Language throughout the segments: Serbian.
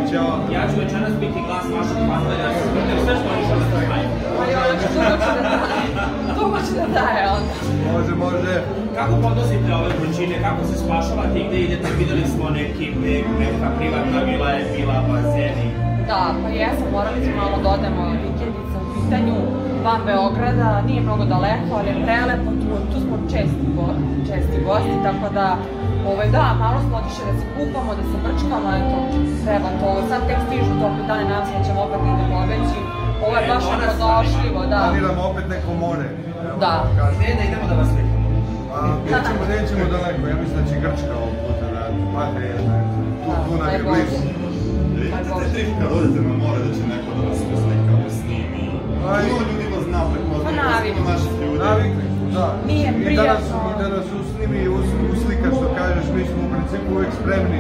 Ćao. Ja ću večeras biti glas vašeg fazla i da se spremim sve što oni što da znaju. Ali ono će dugo će da daje onda. Može. Kako podnosite ove vrućine, kako se spašavate i gde idete? Videli smo neka privatna vila je bila, bazeni. Da, pa jesam, morali smo malo da odemo vikendica u pitanju van Beograda, nije mnogo daleko, ali je prelepo, tu smo česti gosti, tako da da, malo smo otišli da se kupamo, da se brčkamo, eto, treba to, sad tek stižu topli dane, nadam se da ćemo opet negdje pobeći, ovo je baš nepodošljivo, da. Planiramo opet neko more. Da. Gde da idemo da vas slikamo? Nećemo daleko, ja mislim da će Grčka ovog puta da padne, tu nam je blizu. Imate te trik kad odete na more da će neko da vas slika, da snimi? Puno ljudi vas zna preko naših ljudi. Navikli su, da. Nije prijatno. I da nas usnimi, uslika što kažeš, mi smo u principu uvijek spremni.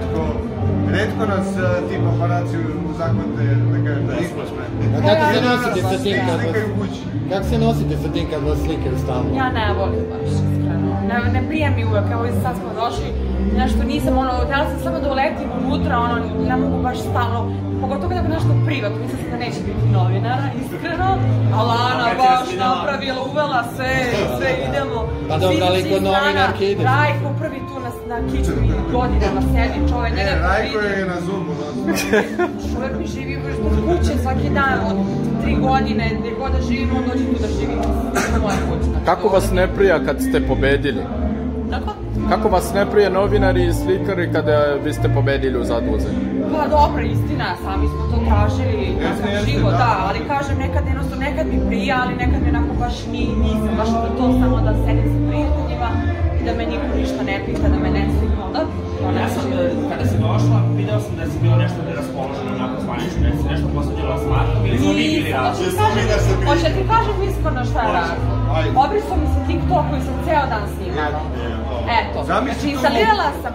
Redko nas ti paparaci zahvate, da kažem, da nismo spremni. A kako se nosite sa tim kad slikaju u kući? Kako se nosite sa tim kad vas slikaju stalno? Ja ne volim baš, iskreno. Ne prija mi uvek, evo i sad smo došli, nešto nisam, htjela sam samo da uletim unutra, ne mogu baš stalno, pogotovo kada bi nešto privatno, mislim da neće biti novinara, iskreno, ali Ana baš napravila, uvela sve idemo. Pa dobro, ali kod novinarke ideš. Rajko prvi tu na kiču i godinama sedi čovjek, njega to Rajko je na zubu. Čovjek mi živi od kuće svaki dan, od 3 godine, gdje god da živim, on dođe tu da živi na moja kućna. Kako vas ne prija kad ste pobedili? Kako vas ne prije novinari i slikari kada vi ste pobedili u Zadruzi? Pa dobro, istina, sami smo to tražili, živo, da, ali kažem, nekad mi prija, ali nekad mi onako baš nisam, baš da to samo da sedim sa prijateljima i da me niko ništa ne pita, da me ne slika, onda? Ja sam, kada si došla, video sam da si bilo nešto neraspoloženo, onako zvanično, da si nešto posledila s Markom, ili smo mi bili različiti? Hoće ti kažem iskreno šta je razlog. Obrisao mi se TikToku i sam ceo dan snimala. Eto, znači instalirala sam,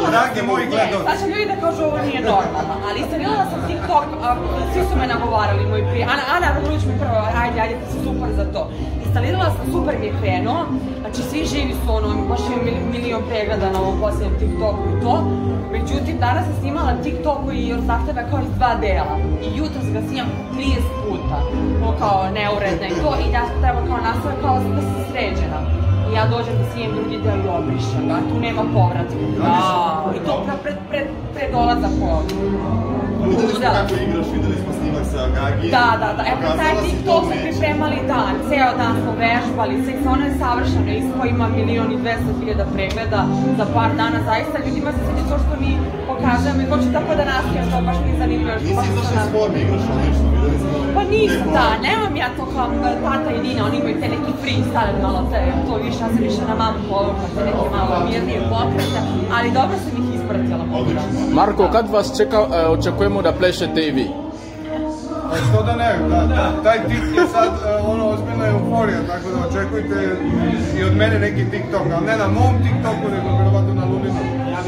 sad će ljudi da kažu ovo nije normalno, ali instalirala sam TikTok, svi su me nagovarali, moji prijatelji, Ana Rogluć mi prvo, ajde, ti si super za to. Instalirala sam, super mi je krenuo, znači svi živi su baš imam milion pregleda na ovom posljednjem TikToku i to, međutim danas sam snimala TikToku i zahteva kao iz 2 dela i jutro ga snimam 30 puta, kao neuredna i to i ja treba kao nastaviti kao da sam sređena. I ja dođem da snijem drugi deo i obrišem ga, tu nema povratka. I to pred dolazak ovdje. Videli smo kako igraš, videli smo snimak sa Gagi. Da, evo taj TikTok smo pripremali dan, ceo dan smo vežbali, ono je savršeno, isto ima 1.200.000 pregleda za par dana, zaista ljudima se sviđa to što mi pokažemo i hoću tako da nastavim, to baš mi zanimljivo. Nisi izašla s forme, igraš odlično, videli smo. Pa nisam, da, nemam ja to kao tata i Dina, oni imaju te neki freestyle, malo to više, ja sam više na mamu povukla, te neke malo mirnije pokrete, ali dobro sam ih ispratila. Marko, kad vas očekujemo da plešete i vi? Što da ne, taj tip je sad ozbiljna euforija, tako da očekujte i od mene neki TikTok, ali ne na mom TikToku, nego vjerovatno na Luninu.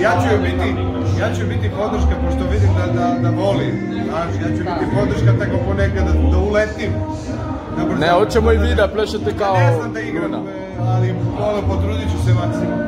Ja ću biti podrška, pošto vidim da voli, znaš, ja ću biti podrška tako ponekad da uletim. Ne, hoćemo i vi da plešete kao Luna. Ne znam da igram, ali potrudit ću se maksimum.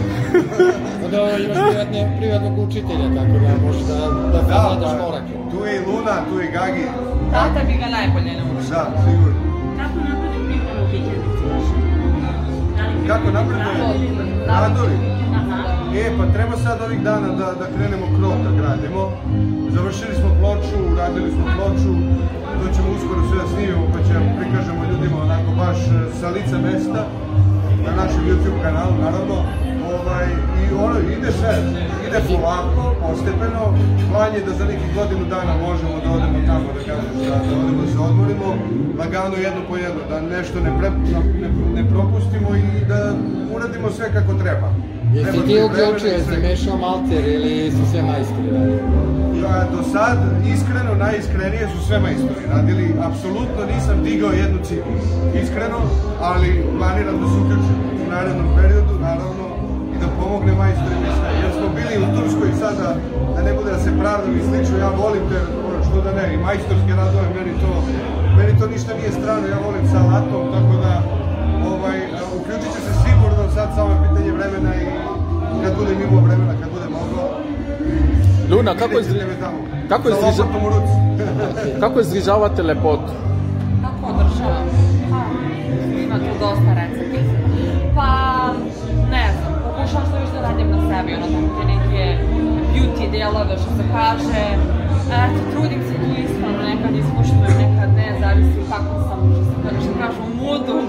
Da imaš privatnog učitelja, tako da možeš da gledaš korake. Tu je i Luna, tu je i Gagi. Tata bi ga najbolje naučio. Da, sigurno. Kako napreduje pripremu vikendice vaše? Kako napreduje? Radovi? Pa treba sad ovih dana da krenemo krov da gradimo. Završili smo ploču, uradili smo ploču, to ćemo uskoro sve da snimimo pa ćemo prikažemo ljudima onako baš sa lica mesta na našem YouTube kanalu naravno. I ide sve, ide polako, postepeno, plan je da za nekih godinu dana možemo da odemo tamo, da kažeš, da odemo da se odmorimo, lagano jedno po jedno, da nešto ne propustimo i da uradimo sve kako treba. Jesi ti uključio, jesi mešao malter ili su sve majstori radili? Do sad, iskreno, najiskrenije su sve majstori radili, apsolutno nisam digao jednu ciplu, iskreno, ali planiram da se uključim u narednom periodu, naravno, da pomogne majstorima i sve. Jer smo bili u Turskoj sada, da ne bude da se pravdam i slično, ja volim te, što da ne, i majstorske radove, meni to ništa nije strano, ja volim sa alatom, tako da uključit ću se sigurno sad, samo je pitanje vremena i kad budem imao vremena, kad budem mogao. Luna, kako izgleda? Kako izražavate lepotu? Kako održavam? Ima tu dosta recepti. Pa, ne znam, pokušavam što više da radim na sebi, ono tako te neke beauty delove, što se kaže. Eto, trudim se tu iskreno, nekad ispuštujem, nekad ne, zavisi kako sam, što kažem, u moodu.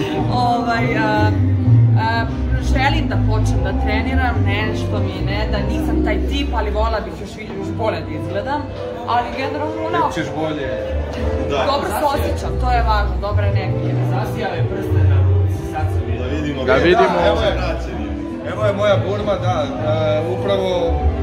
Želim da počnem da treniram, nešto mi ne da, nisam taj tip, ali vola bih još bolje da izgledam, ali generalno onako... Nećeš bolje... Dobro se osjećam, to je važno, dobra energija. Zasijave prste na ruci, sad se vidi. Da vidimo. Evo je moja burma, da, upravo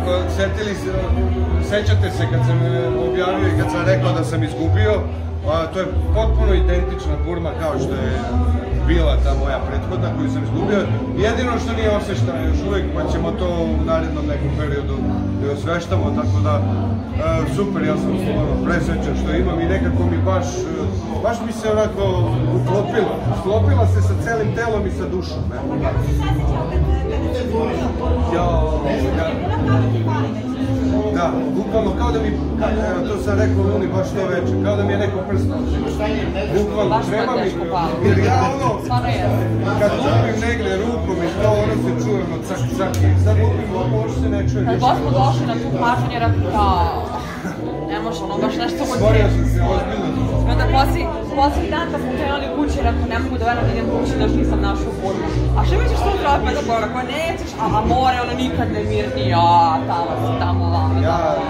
sećate se kad sam objavio i kad sam rekao da sam izgubio, to je potpuno identična burma kao što je bila ta moja prethodna koju sam izgubio. Jedino što nije osještano još uvijek, pa ćemo to u narednom nekom periodu da osveštamo, tako da super, ja sam stvarno presrećan što imam i nekako mi baš mi se onako uklopila. Sklopila se sa celim telom i sa dušom. Da, bukvalno kao da mi, to sam rekao Luni baš to večer, kao da mi je neko prst nosi. Bukvalno, treba mi, jer ja ono, kad lupim negdje rukom i to ono se čuje ono cak, sad lupim rukom, ovo se ne čuje ništa. Kad smo došli na tu pažnju, jer ne može ono baš nešto od Stvorio sam se ozbiljno. I onda posljednji dan kad smo krenuli kući, rekao ne mogu da verujem da idem kući da još nisam našao burmu. A što mi ćeš to upravo pa da bora, ako nećeš, a more ono nikad ne mirni, tamo si, tamo vamo.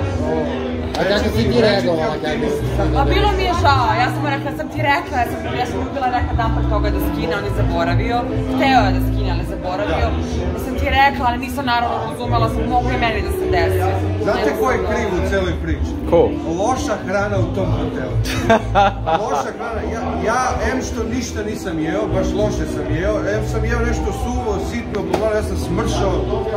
A kako si ti reagovala? Pa bilo mi je žao, ja sam mu rekla, sam ti rekla, ja sam ljubila rekla dan pre toga da skine, on je zaboravio, hteo je da skine, ali zaboravio. Sam ti rekla, ali nisam naravno razumela, sam mogu i meni da se desi. Znate ko je kriv u celoj priči? Ko? Loša hrana u tom hotelu. Loša hrana, ja što ništa nisam jeo, baš loše sam jeo, sam jeo nešto suvo, sitno, ja sam smršao,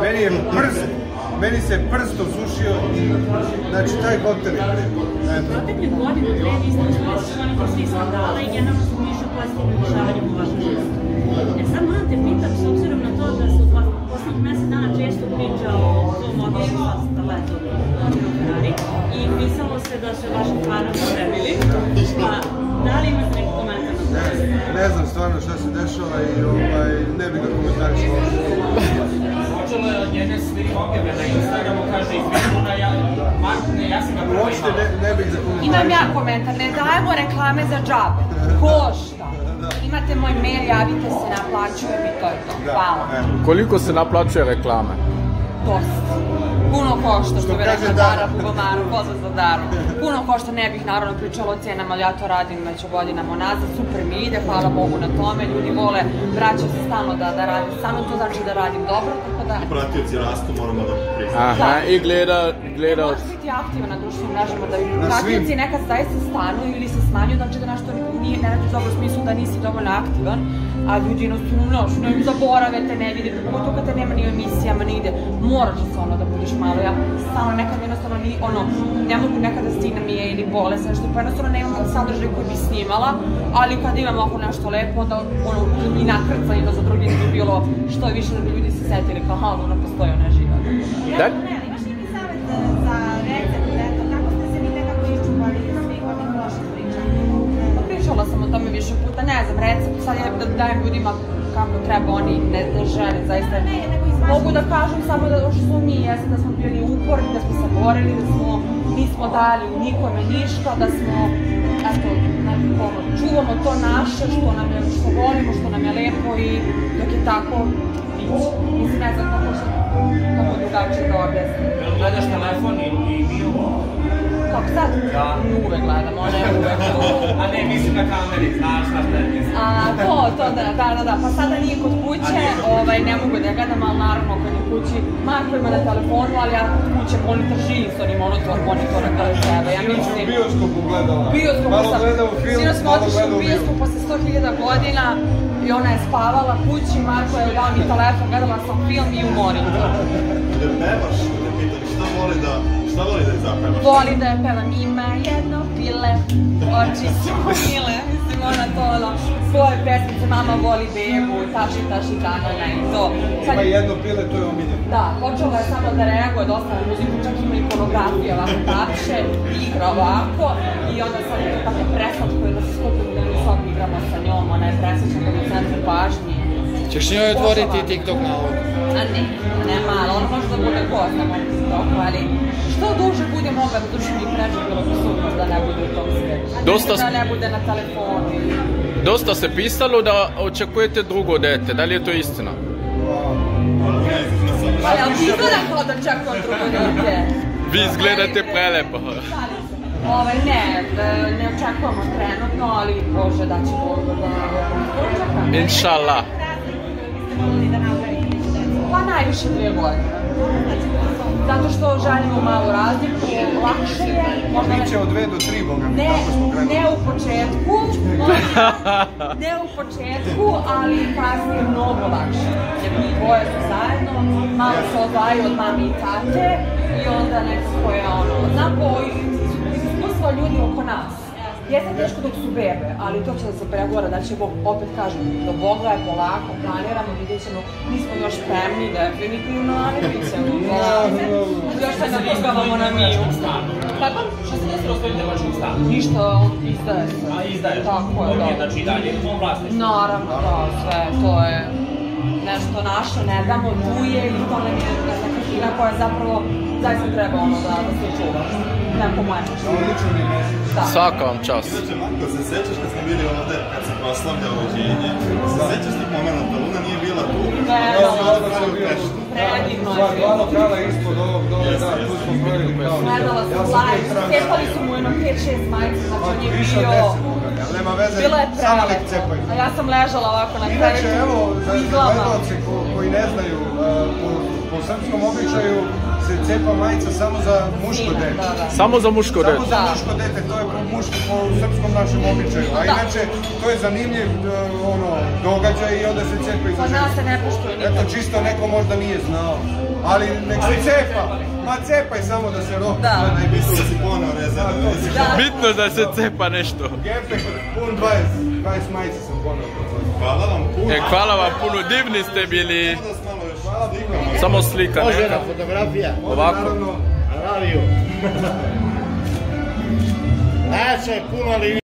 meni se prst osušio i, znači, taj hotel je kriv. Protekle godine, dve, vi ste uspjeli sa onih svih skandala i generalno su više pozitivnim rješavanjem u vašoj životu. Sad moram te pitam, s obzirom na to da se u poslednjih mesec dana često priča o tom odnosu sa staletom Ferrari i pisalo se da se vaši fanovi spremili, pa da li imate neki komentar na to? Ne znam stvarno šta se dešava i ne bih da komentarišao. Počelo je od njene svi objave na Instagramu, kaže izvinuna, ja sam ga prvo imala. Imam ja komentar, ne dajemo reklame za džabe, košta. Imate moj mail, javite se, naplaćujem i to je to. Hvala. Koliko se naplaćuje reklame? Dosta. Puno košta, što bi rekla Dara Bugomaru, pozdrav za Daru. Puno košta, ne bih naravno pričala o cijenama, ali ja to radim već godinama nazad, super mi ide, hvala Bogu na tome, ljudi vole, vraćaju se stalno da radim, samo to znači da radim dobro, tako da... Pratioci rastu, moramo da priznamo. Aha, i gleda... Možeš biti aktivan na društvenim mrežama, da pratioci nekad zaista stanu ili se smanjuju, znači da nešto nije, ne radiš dobro u smislu da nisi dovoljno aktivan, a ljudi jednostavno zaborave te, ne vide, pogotovo kad te nema ni u emisijama, nigde, moraš da se ono da budiš malo, ja stvarno nekad jednostavno ne mogu nekada stignem je ili bolest, nešto, pa jednostavno nemam sadržaj koji bi snimala, ali kad imam oko nešto lepo, onda i nakrcanje da za drugi ne bi bilo što je više da bi ljudi se setili kao, ono postoji, ona je živa. Imaš neki savjet za recept, kako ste se vi nekako iščuvali iz svih ovih loših priča? Pričala sam o tome više puta, ne znam, recept, sad je da dajem ljudima kako treba, oni ne žele, zaista. Mogu da kažem samo da što smo mi, da smo bili uporni, da smo se borili, da smo nismo dali nikome ništa, da smo, čuvamo to naše, što volimo, što nam je lepo i dok je tako, biće. Mislim, ne znam kako drugačije da objasnim. Gledaš telefon i bio? Kako sad? Da. Uvek gledam, ona je uvek tu. A ne, mislim na kameri, znaš na šta je mislim. Da, pa sada nije kod kuće, ne mogu da gledam, ali naravno kad je kući, Marko ima na telefonu, ali ja kod kuće monitor živi s onim monitora kada treba, ja mislim... U bioskopu gledala. Malo gledao film, malo smo otišli u bioskop posle 100.000 godina i ona je spavala kući, Marko je dao mi telefon, gledala sam film i u monitor. Da pevaš, da te pitam, šta voli da je zapevaš? Voli da je pevam, ima jedno pile, oči su mile, mislim ona to svoje pesmice, mama voli bebu, taši kanana i to. Ima jedno pile, to je omiljeno. Da, počela je samo da reaguje dosta na muziku, čak ima ikonografije ovako tapše, igra ovako i onda sad je to tako preslatko jer da se skupimo da mi sobi igramo sa njom, ona je preslatna da je u centru pažnji. Ćeš njoj otvoriti TikTok nalog? A ne malo, on može da bude gost na mom TikToku, ali što duže bude moga na društvenih mreža, bilo bi super da ne bude u tom svijetu. Da ne bude na telefonu. Dosta se pisalo da očekujete drugo dete, da li je to istina? Ali ti izgledam kao da očekujem drugo dete. Vi izgledate prelepo. Ne očekujemo trenutno, ali Bože da će Bog da očekam. Inšallah. Pa najviše 2 godine. Zato što želimo malu razliku, lakše je. Biće od 2 do 3 boga. Ne u početku, ali kasnije mnogo lakše. Jer mi dvoje su zajedno, malo se odvajaju od mami i tate i onda nekako je ono, znam po iskustva ljudi oko nas. Jeste teško dok su bebe, ali to će da se pregovara, da će Bog, opet kažem, do Boga je polako, planiramo, vidjet ćemo, nismo još spremni, definitivno, ali vidjet ćemo polako. Još se natrgavamo na miju. Kako? Što se desilo s tvojim devačkim stanom? Ništa, izdaje se. A, izdaje se? Tako je, da. Znači i dalje u tom vlasništvu? Naravno, da, sve, to je nešto naše, ne damo, tu je i to nam je neka fina koja zapravo zaista treba ono da se čuva. Neko moje mišljenje. Svaka vam čast. Inače, Marko, se sećaš kad smo bili ovde, kad se proslavljao rođenje? Se sećaš tih momenta, Luna nije bila tu? Predivno je bilo. Glavno krala ispod ovog dole, da, tu smo brojili kao. Gledala sam live, cepali su mu jedno 5-6 majice, znači on je bio... Nema veze, bilo je samo nek prelepo. cepaju. A ja sam ležala ovako na krevetu. Inače, evo, za gledalce koji ne znaju, po srpskom običaju se cepa majica samo za muško dete. Samo za muško dete? Samo za muško dete, to je muško po srpskom našem običaju. A inače, to je zanimljiv događaj i onda se cepa i za ženu. Pa nas se ne puštuje nikad. Eto, čisto neko možda nije znao. Ali nek se cepa! Ma cepaj samo da se rok. Da. Najbitno da si poneo rezerve. Bitno da se cepa nešto. Gepek, pun 20 majica sam poneo. Hvala vam puno. Hvala vam puno, divni ste bili. Samo slika neka. Poželjna fotografija. Ovako. Naravno. Najjače je puno, ali